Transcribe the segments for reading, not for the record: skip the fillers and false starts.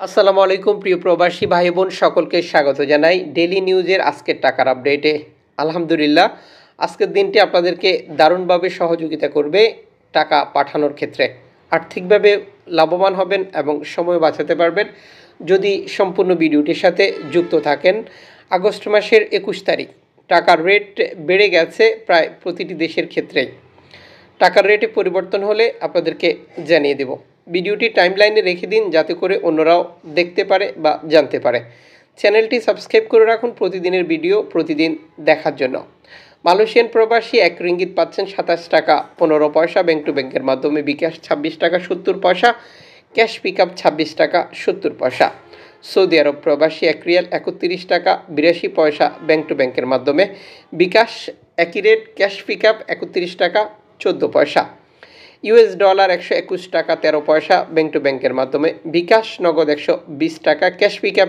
আসসালামু আলাইকুম প্রিয় প্রবাসী ভাই বোন সকলকে স্বাগত জানাই ডেইলি নিউজের আজকের টাকার আপডেটে। আলহামদুলিল্লাহ, আজকের দিনটি আপনাদেরকে দারুণভাবে সহযোগিতা করবে টাকা পাঠানোর ক্ষেত্রে। আর্থিকভাবে লাভবান হবেন এবং সময় বাঁচাতে পারবেন যদি সম্পূর্ণ ভিডিওটির সাথে যুক্ত থাকেন। আগস্ট মাসের 21 তারিখ টাকার রেট বেড়ে গেছে প্রায় প্রতিটি দেশের ক্ষেত্রেই। টাকার রেটে পরিবর্তন হলে আপনাদেরকে জানিয়ে দেব। ভিডিওটি টাইমলাইনে রেখে দিন যাতে করে অন্যরাও দেখতে পারে বা জানতে পারে। চ্যানেলটি সাবস্ক্রাইব করে রাখুন প্রতিদিনের ভিডিও প্রতিদিন দেখার জন্য। মালয়েশিয়ান প্রবাসী 1 রিঙ্গিত পাচ্ছেন 27 টাকা 15 পয়সা ব্যাংক টু ব্যাংকের মাধ্যমে। বিকাশ 26 টাকা 70 পয়সা, ক্যাশ পিকআপ 26 টাকা 70 পয়সা। সৌদি আরব প্রবাসী 1 রিয়াল 31 টাকা 82 পয়সা ব্যাংক টু ব্যাংকের মাধ্যমে। বিকাশ একই রেট, ক্যাশ পিকআপ 31 টাকা 14 পয়সা। ইউএস ডলার 121 টাকা 13 পয়সা ব্যাংক টু ব্যাংকের মাধ্যমে। বিকাশ নগদ 120 টাকা, ক্যাশ পিকআপ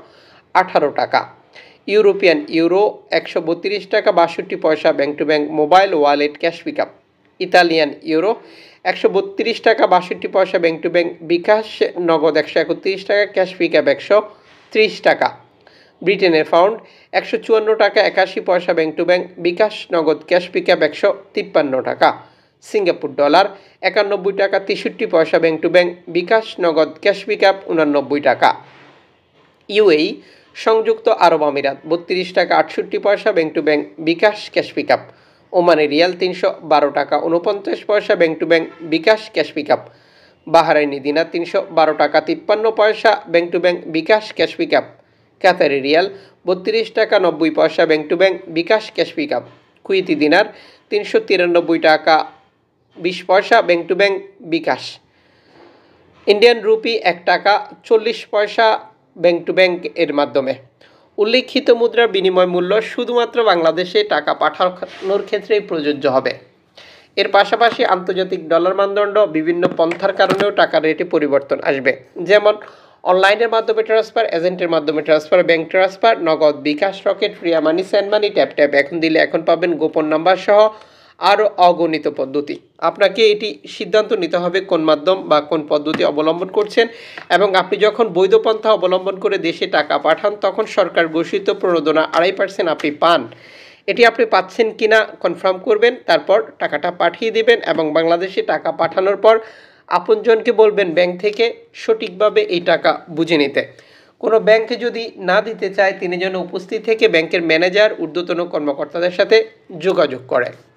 118 টাকা। ইউরোপিয়ান ইউরো 132 টাকা 62 পয়সা bank to bank mobile wallet cash pickup. Italian euro 132 টাকা 62 পয়সা ব্যাংক টু ব্যাংক। বিকাশ নগদ 131 টাকা, ক্যাশ পিকআপ 130 টাকা। ব্রিটেনের পাউন্ড 154 টাকা 81 পয়সা ব্যাংক টু ব্যাংক। বিকাশ নগদ ক্যাশ পিকআপ 153 টাকা। সিঙ্গাপুর ডলার 91 টাকা 63 পয়সা ব্যাংক টু ব্যাংক। বিকাশ নগদ ক্যাশ পিকআপ 89 টাকা। ইউএই সংযুক্ত আরব আমিরাত 32 টাকা 68 পয়সা bank to bank. BKash cash pickup. ওমানের রিয়াল 312 টাকা 49 পয়সা bank to bank. BKash cash pickup. Bahraini dinar 312 টাকা 53 পয়সা bank to bank. BKash cash pickup. Qatari riyal 32 টাকা 90 পয়সা bank to bank. BKash cash pickup. Kuwaiti dinar 393 টাকা 20 পয়সা bank to bank. BKash. Indian rupee 1 টাকা 40 পয়সা ব্যাংক টু ব্যাংক এর মাধ্যমে। উল্লিখিত মুদ্রার বিনিময় মূল্য শুধুমাত্র বাংলাদেশে টাকা পাঠানোর ক্ষেত্রেই প্রযোজ্য হবে। এর পাশাপাশি আন্তর্জাতিক ডলার মানদণ্ড বিভিন্ন পন্থার কারণেও টাকার রেটে পরিবর্তন আসবে, যেমন অনলাইনের মাধ্যমে ট্রান্সফার, এজেন্টের মাধ্যমে transfer, bank transfer, Nagad, bKash, Rocket, Ria Money, send money, tap tap. এখন দিলে এখন পাবেন গোপন নাম্বার সহ আরও অগণিত পদ্ধতি। আপনাকে এটি সিদ্ধান্ত নিতে হবে কোন মাধ্যম বা কোন পদ্ধতি অবলম্বন করছেন, এবং আপনি যখন বৈধ পন্থা অবলম্বন করে দেশে টাকা পাঠান তখন সরকার ঘোষিত প্রণোদনা 2.5% আপনি পান। এটি আপনি পাচ্ছেন কিনা কনফার্ম করবেন, তারপর টাকাটা পাঠিয়ে দেবেন এবং বাংলাদেশে টাকা পাঠানোর পর আপনজনকে বলবেন ব্যাংক থেকে সঠিকভাবে এই টাকা বুঝে নিতে। কোনো ব্যাংকে যদি না দিতে চায় তিনি যেন উপস্থিত থেকে ব্যাংকের ম্যানেজার ঊর্ধ্বতন কর্মকর্তাদের সাথে যোগাযোগ করে।